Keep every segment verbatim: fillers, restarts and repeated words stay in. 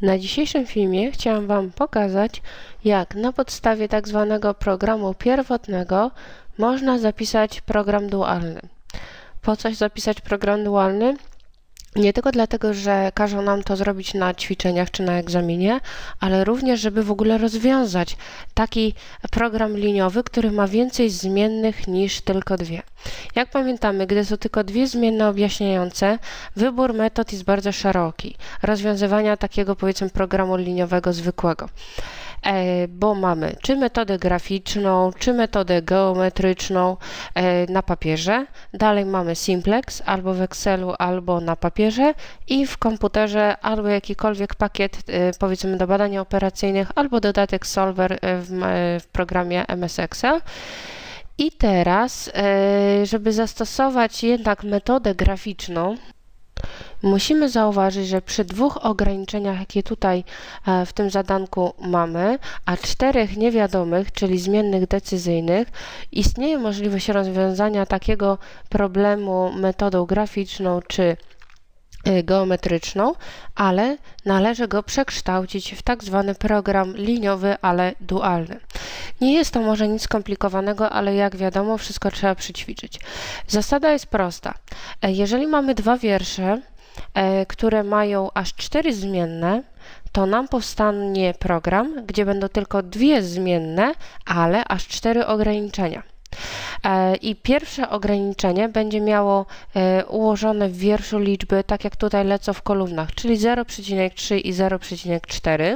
Na dzisiejszym filmie chciałam Wam pokazać, jak na podstawie tak zwanego programu pierwotnego można zapisać program dualny. Po coś zapisać program dualny? Nie tylko dlatego, że każą nam to zrobić na ćwiczeniach czy na egzaminie, ale również, żeby w ogóle rozwiązać taki program liniowy, który ma więcej zmiennych niż tylko dwie. Jak pamiętamy, gdy są tylko dwie zmienne objaśniające, wybór metod jest bardzo szeroki. Rozwiązywania takiego, powiedzmy, programu liniowego zwykłego. Bo mamy czy metodę graficzną, czy metodę geometryczną na papierze. Dalej mamy simplex albo w Excelu, albo na papierze i w komputerze albo jakikolwiek pakiet, powiedzmy, do badań operacyjnych, albo dodatek Solver w, w programie M S Excel. I teraz, żeby zastosować jednak metodę graficzną, musimy zauważyć, że przy dwóch ograniczeniach, jakie tutaj w tym zadanku mamy, a czterech niewiadomych, czyli zmiennych decyzyjnych, istnieje możliwość rozwiązania takiego problemu metodą graficzną czy geometryczną, ale należy go przekształcić w tak zwany program liniowy, ale dualny. Nie jest to może nic skomplikowanego, ale jak wiadomo, wszystko trzeba przyćwiczyć. Zasada jest prosta. Jeżeli mamy dwa wiersze, które mają aż cztery zmienne, to nam powstanie program, gdzie będą tylko dwie zmienne, ale aż cztery ograniczenia. I pierwsze ograniczenie będzie miało ułożone w wierszu liczby, tak jak tutaj lecą w kolumnach, czyli zero przecinek trzy i zero przecinek cztery.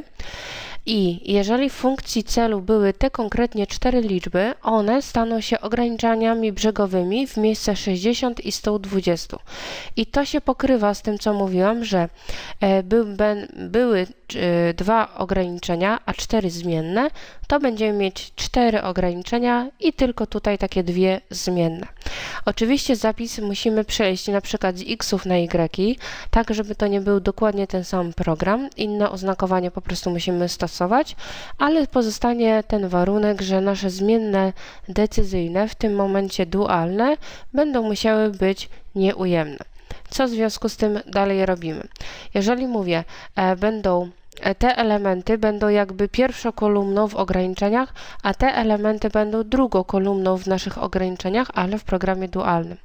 I jeżeli w funkcji celu były te konkretnie cztery liczby, one staną się ograniczeniami brzegowymi w miejsce sześćdziesiąt i sto dwadzieścia. I to się pokrywa z tym, co mówiłam, że by, by, były dwa ograniczenia, a cztery zmienne, to będziemy mieć cztery ograniczenia i tylko tutaj takie dwie zmienne. Oczywiście zapis musimy przejść na przykład z xów na y, tak żeby to nie był dokładnie ten sam program. Inne oznakowanie po prostu musimy stosować, ale pozostanie ten warunek, że nasze zmienne decyzyjne, w tym momencie dualne, będą musiały być nieujemne. Co w związku z tym dalej robimy? Jeżeli mówię, e, będą te elementy będą jakby pierwszą kolumną w ograniczeniach, a te elementy będą drugą kolumną w naszych ograniczeniach, ale w programie dualnym.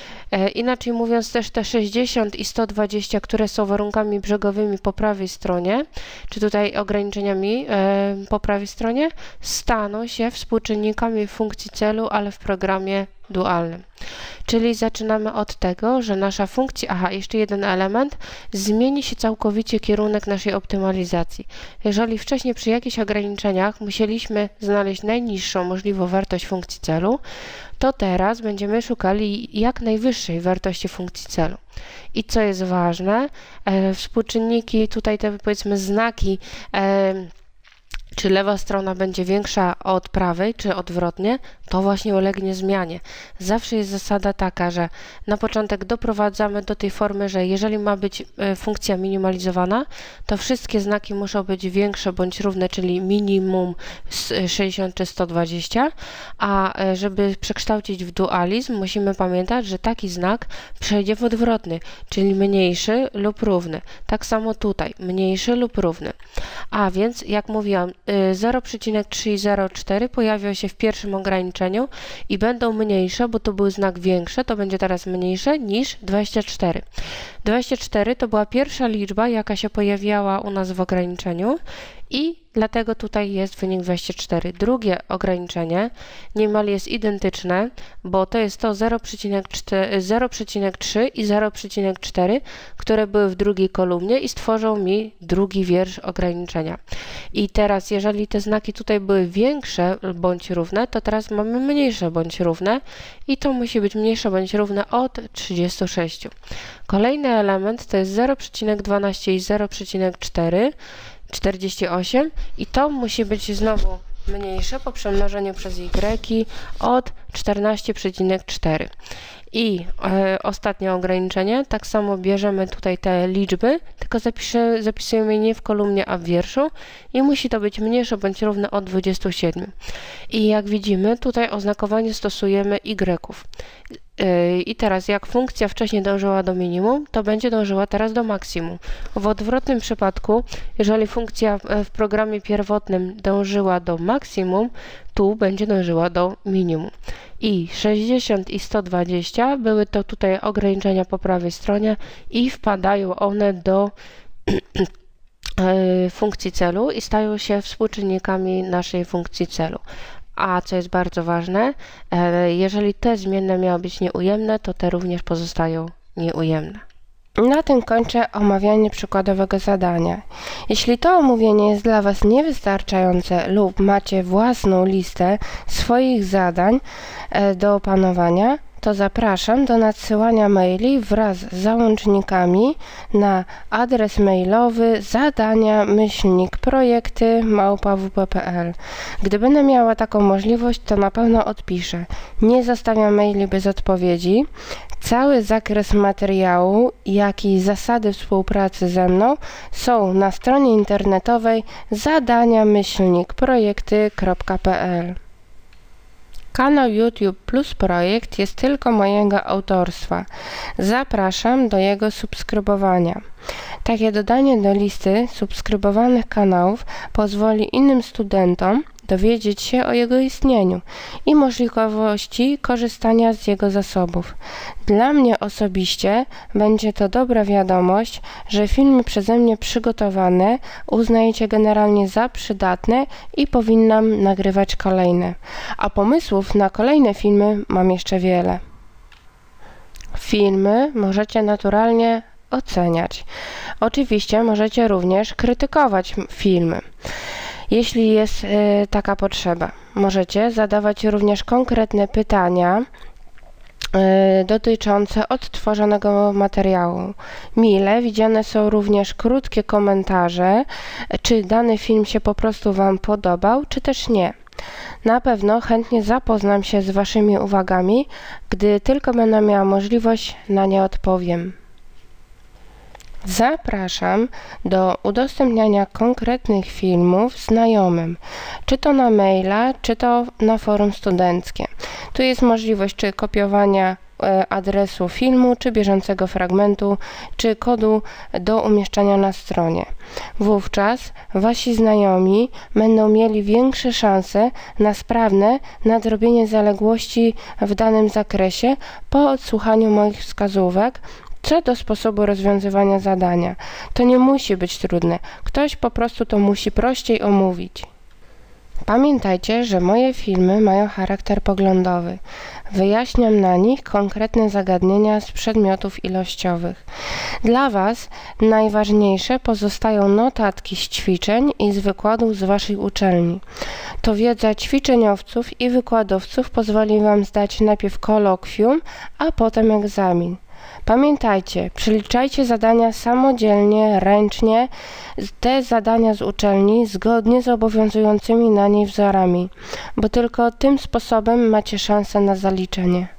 E, inaczej mówiąc, też te sześćdziesiąt i sto dwadzieścia, które są warunkami brzegowymi po prawej stronie, czy tutaj ograniczeniami e, po prawej stronie, staną się współczynnikami funkcji celu, ale w programie dualnym. Czyli zaczynamy od tego, że nasza funkcja, aha, jeszcze jeden element, zmieni się całkowicie kierunek naszej optymalizacji. Jeżeli wcześniej przy jakichś ograniczeniach musieliśmy znaleźć najniższą możliwą wartość funkcji celu, to teraz będziemy szukali jak najwyższej wartości funkcji celu. I co jest ważne, e, współczynniki, tutaj te, powiedzmy, znaki, e, czy lewa strona będzie większa od prawej, czy odwrotnie, to właśnie ulegnie zmianie. Zawsze jest zasada taka, że na początek doprowadzamy do tej formy, że jeżeli ma być funkcja minimalizowana, to wszystkie znaki muszą być większe bądź równe, czyli minimum sześćdziesiąt czy sto dwadzieścia, a żeby przekształcić w dualizm, musimy pamiętać, że taki znak przejdzie w odwrotny, czyli mniejszy lub równy. Tak samo tutaj, mniejszy lub równy. A więc, jak mówiłam, zero przecinek trzy i zero przecinek cztery pojawią się w pierwszym ograniczeniu i będą mniejsze, bo to był znak większy, to będzie teraz mniejsze niż dwadzieścia cztery. dwadzieścia cztery to była pierwsza liczba, jaka się pojawiała u nas w ograniczeniu i dlatego tutaj jest wynik dwadzieścia cztery. Drugie ograniczenie niemal jest identyczne, bo to jest to zero przecinek trzy i zero przecinek cztery, które były w drugiej kolumnie i stworzą mi drugi wiersz ograniczenia. I teraz, jeżeli te znaki tutaj były większe bądź równe, to teraz mamy mniejsze bądź równe i to musi być mniejsze bądź równe od trzydziestu sześciu. Kolejny element to jest zero przecinek dwanaście i zero przecinek cztery, czterdzieści osiem i to musi być znowu mniejsze po przemnożeniu przez y od czternaście przecinek cztery. I e, ostatnie ograniczenie, tak samo bierzemy tutaj te liczby, tylko zapiszę, zapisujemy je nie w kolumnie, a w wierszu i musi to być mniejsze bądź równe od dwudziestu siedmiu. I jak widzimy, tutaj oznakowanie stosujemy y. I teraz jak funkcja wcześniej dążyła do minimum, to będzie dążyła teraz do maksimum. W odwrotnym przypadku, jeżeli funkcja w programie pierwotnym dążyła do maksimum, tu będzie dążyła do minimum. I sześćdziesiąt i sto dwadzieścia były to tutaj ograniczenia po prawej stronie i wpadają one do funkcji celu i stają się współczynnikami naszej funkcji celu. A co jest bardzo ważne, jeżeli te zmienne miały być nieujemne, to te również pozostają nieujemne. Na tym kończę omawianie przykładowego zadania. Jeśli to omówienie jest dla Was niewystarczające lub macie własną listę swoich zadań do opanowania, to zapraszam do nadsyłania maili wraz z załącznikami na adres mailowy zadania myślnik projekty małpa w p kropka p l. Gdy będę miała taką możliwość, to na pewno odpiszę. Nie zostawiam maili bez odpowiedzi. Cały zakres materiału, jak i zasady współpracy ze mną są na stronie internetowej zadania myślnik projekty kropka p l. Kanał YouTube Plus Projekt jest tylko mojego autorstwa. Zapraszam do jego subskrybowania. Takie dodanie do listy subskrybowanych kanałów pozwoli innym studentom dowiedzieć się o jego istnieniu i możliwości korzystania z jego zasobów. Dla mnie osobiście będzie to dobra wiadomość, że filmy przeze mnie przygotowane uznajecie generalnie za przydatne i powinnam nagrywać kolejne. A pomysłów na kolejne filmy mam jeszcze wiele. Filmy możecie naturalnie oceniać. Oczywiście możecie również krytykować filmy, jeśli jest y, taka potrzeba. Możecie zadawać również konkretne pytania y, dotyczące odtworzonego materiału. Mile widziane są również krótkie komentarze, czy dany film się po prostu Wam podobał, czy też nie. Na pewno chętnie zapoznam się z Waszymi uwagami, gdy tylko będę miała możliwość, na nie odpowiem. Zapraszam do udostępniania konkretnych filmów znajomym, czy to na maila, czy to na forum studenckie. Tu jest możliwość czy kopiowania adresu filmu, czy bieżącego fragmentu, czy kodu do umieszczania na stronie. Wówczas Wasi znajomi będą mieli większe szanse na sprawne nadrobienie zaległości w danym zakresie po odsłuchaniu moich wskazówek co do sposobu rozwiązywania zadania. To nie musi być trudne. Ktoś po prostu to musi prościej omówić. Pamiętajcie, że moje filmy mają charakter poglądowy. Wyjaśniam na nich konkretne zagadnienia z przedmiotów ilościowych. Dla Was najważniejsze pozostają notatki z ćwiczeń i z wykładów z Waszej uczelni. To wiedza ćwiczeniowców i wykładowców pozwoli Wam zdać najpierw kolokwium, a potem egzamin. Pamiętajcie, przeliczajcie zadania samodzielnie, ręcznie, te zadania z uczelni zgodnie z obowiązującymi na niej wzorami, bo tylko tym sposobem macie szansę na zaliczenie.